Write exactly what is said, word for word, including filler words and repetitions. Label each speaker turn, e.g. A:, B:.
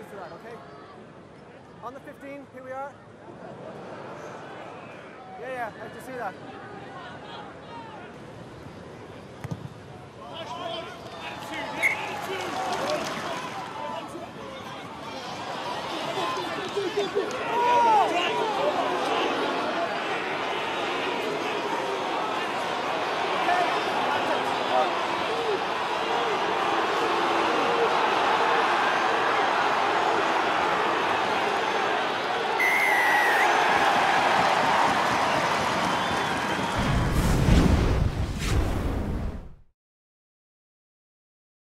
A: after that, okay? On the fifteen, here we are. Yeah, yeah, I can see that.
B: Attitude, attitude.